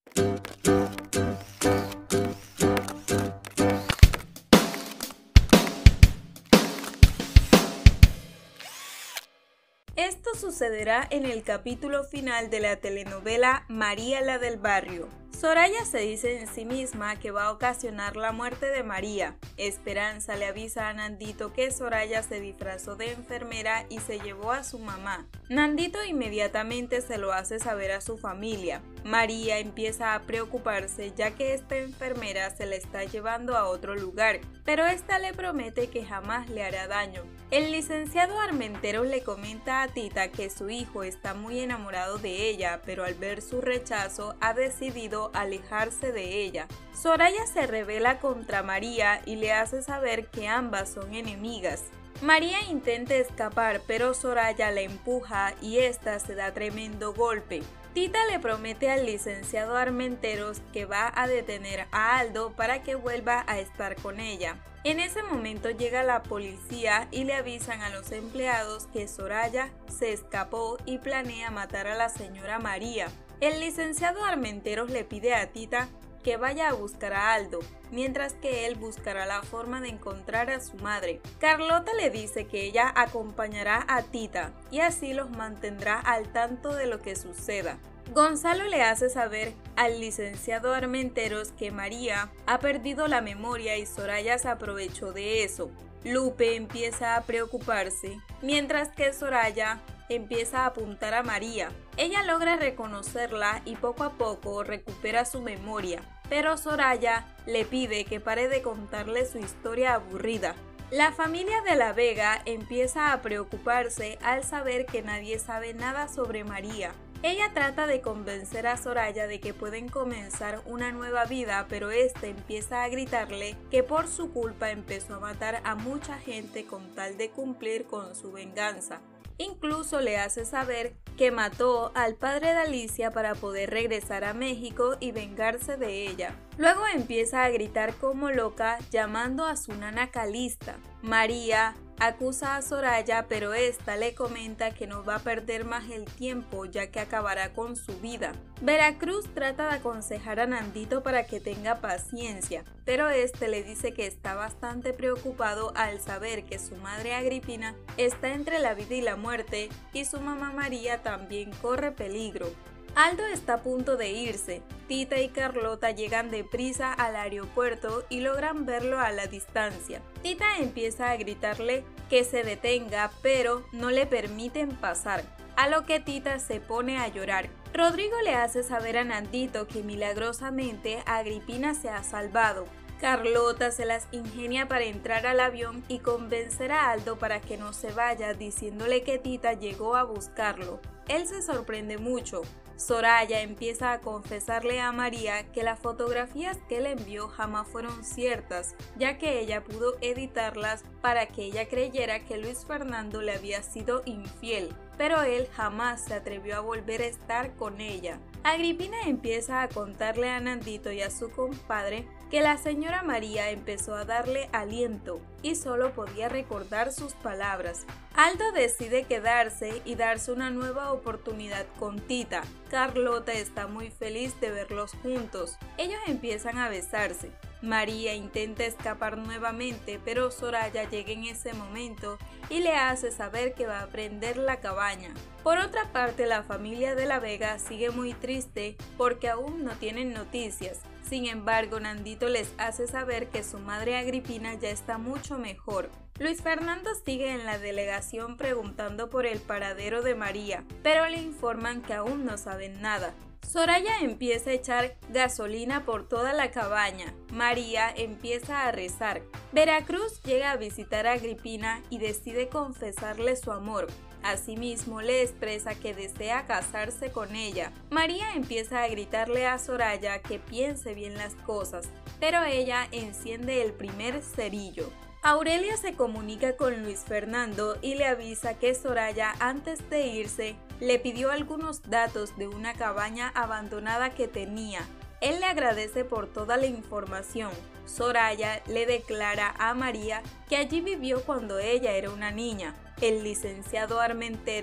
Esto sucederá en el capítulo final de la telenovela María la del barrio. Soraya se dice en sí misma que va a ocasionar la muerte de María. Esperanza le avisa a Nandito que Soraya se disfrazó de enfermera y se llevó a su mamá. Nandito inmediatamente se lo hace saber a su familia. María empieza a preocuparse ya que esta enfermera se la está llevando a otro lugar, pero esta le promete que jamás le hará daño. El licenciado Armenteros le comenta a Tita que su hijo está muy enamorado de ella, pero al ver su rechazo ha decidido alejarse de ella. Soraya se rebela contra María y le hace saber que ambas son enemigas. María intenta escapar, pero Soraya la empuja y esta se da tremendo golpe. Tita le promete al licenciado Armenteros que va a detener a Aldo para que vuelva a estar con ella. En ese momento llega la policía y le avisan a los empleados que Soraya se escapó y planea matar a la señora María. El licenciado Armenteros le pide a Tita que vaya a buscar a Aldo, mientras que él buscará la forma de encontrar a su madre. Carlota le dice que ella acompañará a Tita y así los mantendrá al tanto de lo que suceda. Gonzalo le hace saber al licenciado Armenteros que María ha perdido la memoria y Soraya se aprovechó de eso. Lupe empieza a preocuparse, mientras que Soraya empieza a apuntar a María. Ella logra reconocerla y poco a poco recupera su memoria, pero Soraya le pide que pare de contarle su historia aburrida. La familia de la Vega empieza a preocuparse al saber que nadie sabe nada sobre María. Ella trata de convencer a Soraya de que pueden comenzar una nueva vida, pero este empieza a gritarle que por su culpa empezó a matar a mucha gente con tal de cumplir con su venganza. Incluso le hace saber que mató al padre de Alicia para poder regresar a México y vengarse de ella. Luego empieza a gritar como loca llamando a su nana Calista. María acusa a Soraya, pero esta le comenta que no va a perder más el tiempo ya que acabará con su vida. Veracruz trata de aconsejar a Nandito para que tenga paciencia, pero este le dice que está bastante preocupado al saber que su madre Agripina está entre la vida y la muerte y su mamá María también corre peligro. Aldo está a punto de irse. Tita y Carlota llegan deprisa al aeropuerto y logran verlo a la distancia. Tita empieza a gritarle que se detenga, pero no le permiten pasar, a lo que Tita se pone a llorar. Rodrigo le hace saber a Nandito que milagrosamente Agripina se ha salvado. Carlota se las ingenia para entrar al avión y convencer a Aldo para que no se vaya, diciéndole que Tita llegó a buscarlo. Él se sorprende mucho. Soraya empieza a confesarle a María que las fotografías que le envió jamás fueron ciertas, ya que ella pudo editarlas para que ella creyera que Luis Fernando le había sido infiel, pero él jamás se atrevió a volver a estar con ella. Agripina empieza a contarle a Nandito y a su compadre que la señora María empezó a darle aliento y solo podía recordar sus palabras. Aldo decide quedarse y darse una nueva oportunidad con Tita. Carlota está muy feliz de verlos juntos. Ellos empiezan a besarse. María intenta escapar nuevamente, pero Soraya llega en ese momento y le hace saber que va a prender la cabaña. Por otra parte, la familia de la Vega sigue muy triste porque aún no tienen noticias. Sin embargo, Nandito les hace saber que su madre Agripina ya está mucho mejor. Luis Fernando sigue en la delegación preguntando por el paradero de María, pero le informan que aún no saben nada. Soraya empieza a echar gasolina por toda la cabaña. María empieza a rezar. Veracruz llega a visitar a Agripina y decide confesarle su amor. Asimismo, le expresa que desea casarse con ella. María empieza a gritarle a Soraya que piense bien las cosas, pero ella enciende el primer cerillo. Aurelia se comunica con Luis Fernando y le avisa que Soraya, antes de irse, le pidió algunos datos de una cabaña abandonada que tenía. Él le agradece por toda la información. Soraya le declara a María que allí vivió cuando ella era una niña. El licenciado Armenteros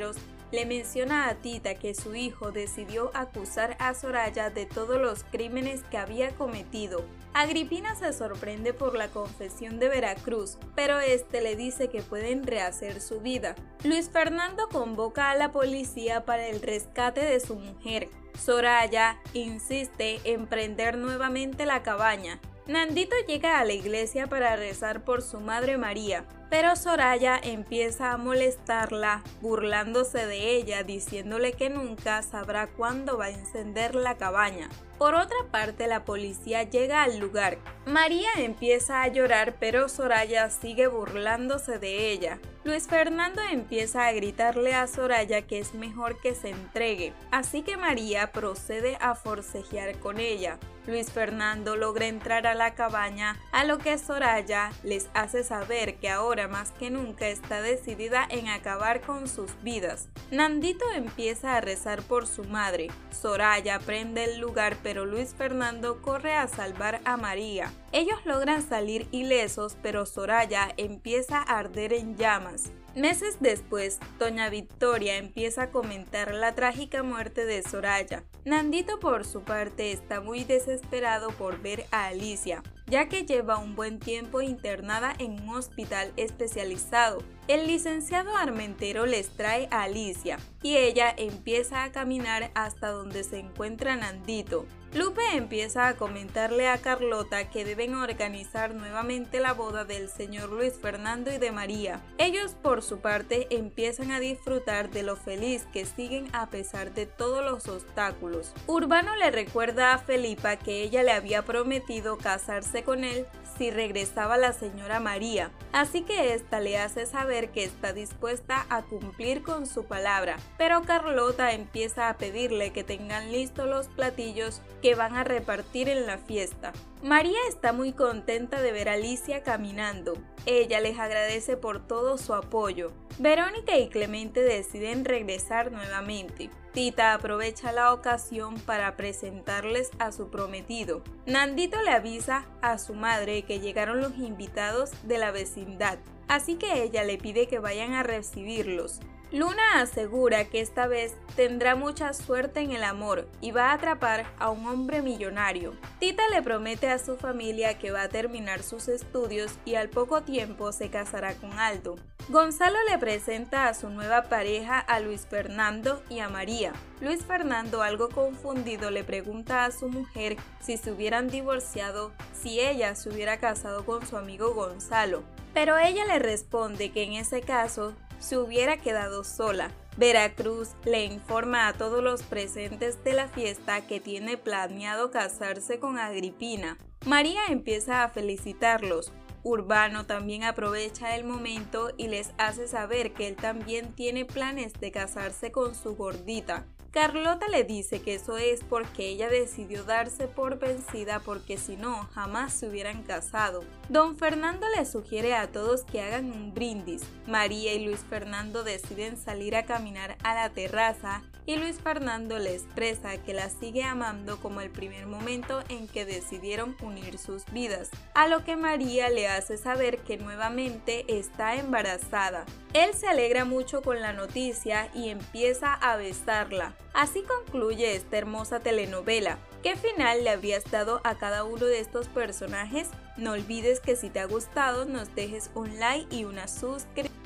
le menciona a Tita que su hijo decidió acusar a Soraya de todos los crímenes que había cometido. Agripina se sorprende por la confesión de Veracruz, pero este le dice que pueden rehacer su vida. Luis Fernando convoca a la policía para el rescate de su mujer. Soraya insiste en prender nuevamente la cabaña. Nandito llega a la iglesia para rezar por su madre María, pero Soraya empieza a molestarla, burlándose de ella, diciéndole que nunca sabrá cuándo va a encender la cabaña. Por otra parte, la policía llega al lugar. María empieza a llorar, pero Soraya sigue burlándose de ella. Luis Fernando empieza a gritarle a Soraya que es mejor que se entregue, así que María procede a forcejear con ella. Luis Fernando logra entrar a la cabaña, a lo que Soraya les hace saber que ahora más que nunca está decidida en acabar con sus vidas. Nandito empieza a rezar por su madre. Soraya prende el lugar, pero Luis Fernando corre a salvar a María. Ellos logran salir ilesos, pero Soraya empieza a arder en llamas. Meses después, doña Victoria empieza a comentar la trágica muerte de Soraya. Nandito, por su parte, está muy desesperado por ver a Alicia, ya que lleva un buen tiempo internada en un hospital especializado. El licenciado Armentero les trae a Alicia y ella empieza a caminar hasta donde se encuentra Nandito. Lupe empieza a comentarle a Carlota que deben organizar nuevamente la boda del señor Luis Fernando y de María. Ellos, por su parte, empiezan a disfrutar de lo feliz que siguen a pesar de todos los obstáculos. Urbano le recuerda a Felipa que ella le había prometido casarse con él si regresaba la señora María, así que esta le hace saber que está dispuesta a cumplir con su palabra, pero Carlota empieza a pedirle que tengan listos los platillos que van a repartir en la fiesta. María está muy contenta de ver a Alicia caminando. Ella les agradece por todo su apoyo. Verónica y Clemente deciden regresar nuevamente. Tita aprovecha la ocasión para presentarles a su prometido. Nandito le avisa a su madre que llegaron los invitados de la vecindad, así que ella le pide que vayan a recibirlos. Luna asegura que esta vez tendrá mucha suerte en el amor y va a atrapar a un hombre millonario. Tita le promete a su familia que va a terminar sus estudios y al poco tiempo se casará con Aldo. Gonzalo le presenta a su nueva pareja a Luis Fernando y a María. Luis Fernando, algo confundido, le pregunta a su mujer si se hubieran divorciado si ella se hubiera casado con su amigo Gonzalo, pero ella le responde que en ese caso se hubiera quedado sola. Veracruz le informa a todos los presentes de la fiesta que tiene planeado casarse con Agripina. María empieza a felicitarlos. Urbano también aprovecha el momento y les hace saber que él también tiene planes de casarse con su gordita. Carlota le dice que eso es porque ella decidió darse por vencida porque si no, jamás se hubieran casado. Don Fernando le sugiere a todos que hagan un brindis. María y Luis Fernando deciden salir a caminar a la terraza y Luis Fernando le expresa que la sigue amando como el primer momento en que decidieron unir sus vidas, a lo que María le hace saber que nuevamente está embarazada. Él se alegra mucho con la noticia y empieza a besarla. Así concluye esta hermosa telenovela. ¿Qué final le habrías dado a cada uno de estos personajes? No olvides que si te ha gustado nos dejes un like y una suscripción.